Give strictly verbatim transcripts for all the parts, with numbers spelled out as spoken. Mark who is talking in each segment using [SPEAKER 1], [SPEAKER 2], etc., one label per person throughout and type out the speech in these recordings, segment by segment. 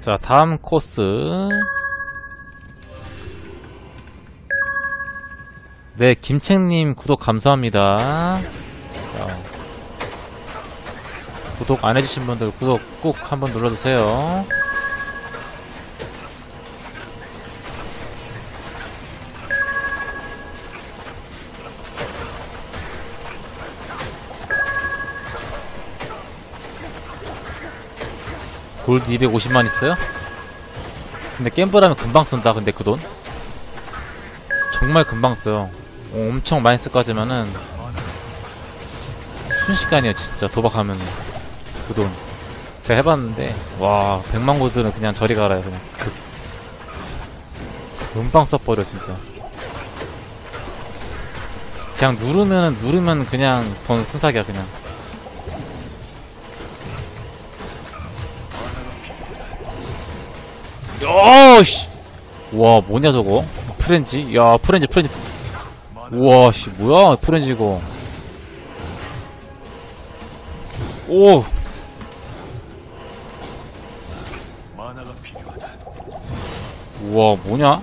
[SPEAKER 1] 자, 다음 코스. 네, 김책님 구독 감사합니다. 자, 구독 안 해주신 분들 구독 꼭 한번 눌러주세요. 골드 이백오십만 있어요? 근데 갬블하면 금방 쓴다. 근데 그 돈 정말 금방 써요. 어, 엄청 많이 쓸 거지만은 순식간이에요 진짜. 도박하면 그 돈 제가 해봤는데 와 백만 골드는 그냥 저리 가라요. 그냥 그, 금방 써버려 진짜. 그냥 누르면은 누르면 그냥 돈 순삭이야 그냥. 야씨, 와 뭐냐 저거 프렌지. 야 프렌지 프렌지. 우와 씨 뭐야 프렌지 이거. 오 우와 뭐냐.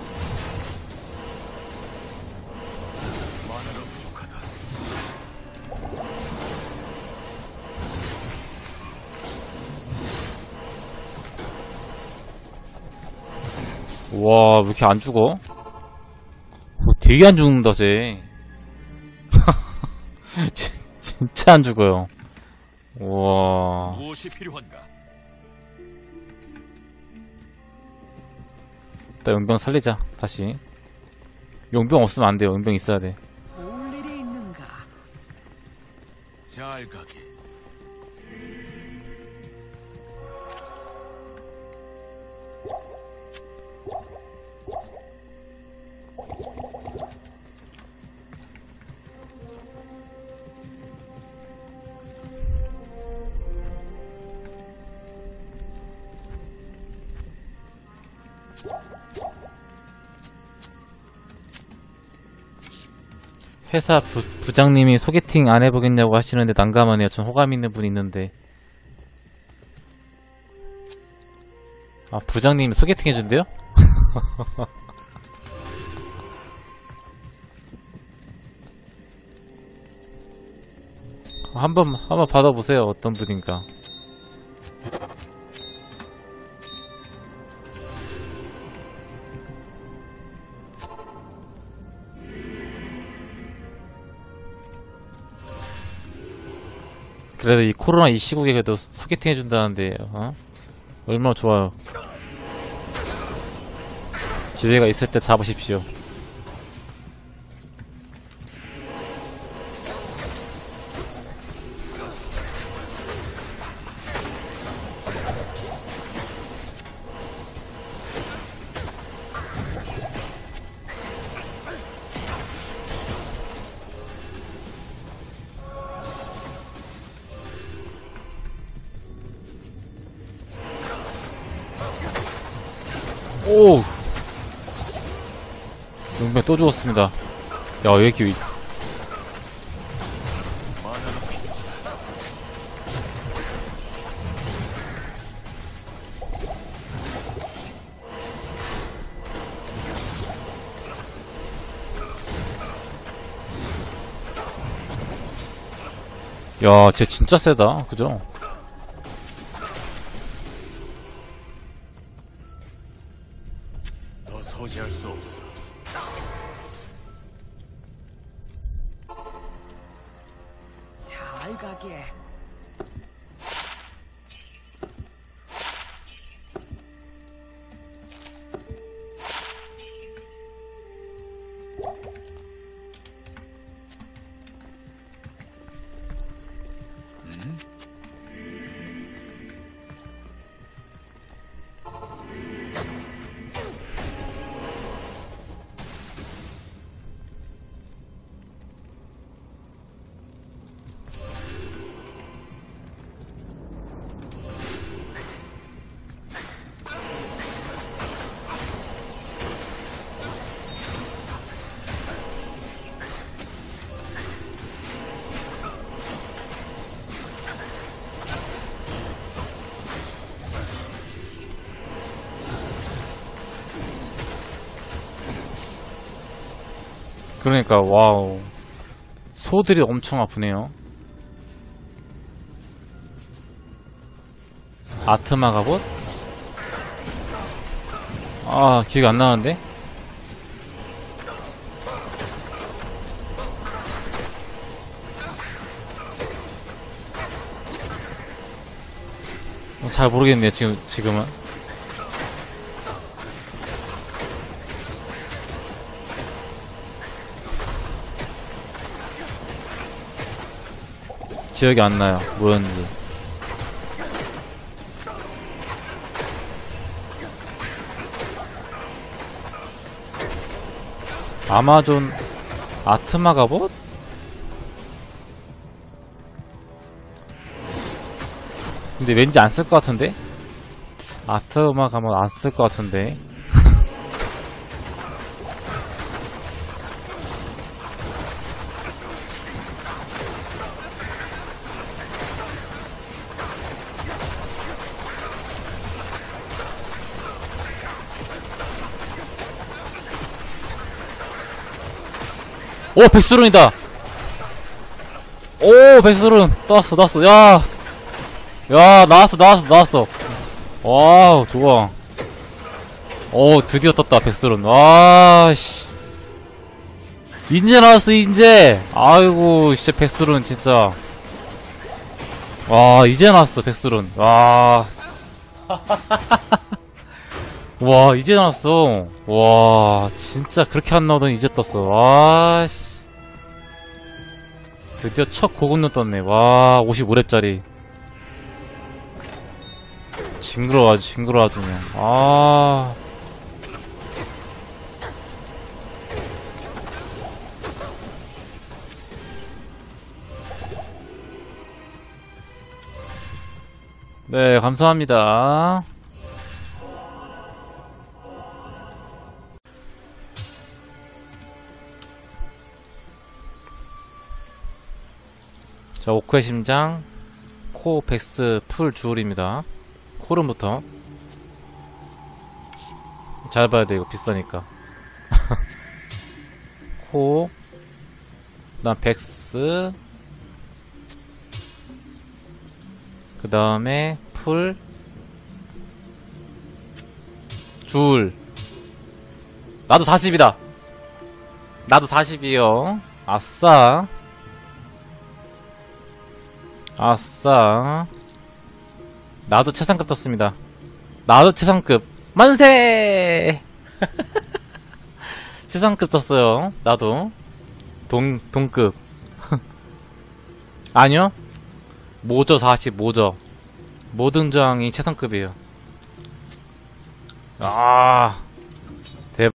[SPEAKER 1] 와, 왜 이렇게 안 죽어? 어, 되게 안 죽는다, 쟤. 진짜 안 죽어요. 와.
[SPEAKER 2] 무엇이 필요한가?
[SPEAKER 1] 일단 용병 살리자, 다시. 용병 없으면 안 돼요. 용병 있어야 돼.
[SPEAKER 3] 볼 일이 있는가?
[SPEAKER 2] 잘 가게.
[SPEAKER 1] 회사 부, 부장님이 소개팅 안 해보겠냐고 하시는데 난감하네요. 전 호감 있는 분이 있는데. 아, 부장님이 소개팅 해준대요? 한번 한번 받아보세요. 어떤 분인가. 그래도 이 코로나 이 시국에 그래도 소개팅 해준다는데 어? 얼마나 좋아요. 기회가 있을 때 잡으십시오. 오! 용병 또 죽었습니다. 야, 왜 이렇게 위... 야, 쟤 진짜 세다. 그죠?
[SPEAKER 2] 더 소지할 수 없어.
[SPEAKER 3] 잘 가게.
[SPEAKER 1] 그러니까 와우, 소들이 엄청 아프네요. 아트마 갑옷? 아, 기억이 안 나는데? 어, 잘 모르겠네요, 지금, 지금은. 기억이 안 나요, 뭐였는지. 아마존 아트마 갑옷? 근데 왠지 안 쓸 것 같은데? 아트마 갑옷 안 쓸 것 같은데? 오, 백수룬이다! 오, 백수룬! 나왔어, 나왔어, 야! 야, 나왔어, 나왔어, 나왔어. 와우, 좋아. 오, 드디어 떴다, 백수룬. 와, 씨. 인제 나왔어, 인제! 아이고, 진짜 백수룬, 진짜. 와, 이제 나왔어, 백수룬. 와. 와, 이제 나왔어. 와, 진짜 그렇게 안 나오더니 이제 떴어. 와, 씨. 드디어 첫 고급눈 떴네. 와, 오십오 렙짜리. 징그러워, 아주 징그러워, 아주 그냥. 아. 네, 감사합니다. 자, 오크의 심장, 코, 백스, 풀, 주울입니다. 코름부터. 잘 봐야 돼, 이거 비싸니까. 코, 그 다음 백스, 그 다음에 풀, 주울. 나도 사십이다. 나도 사십이요. 아싸. 아싸. 나도 최상급 떴습니다. 나도 최상급. 만세! 최상급 떴어요. 나도. 동, 동급. 아니요. 모저 사십, 모저. 모든 저항이 최상급이에요. 아.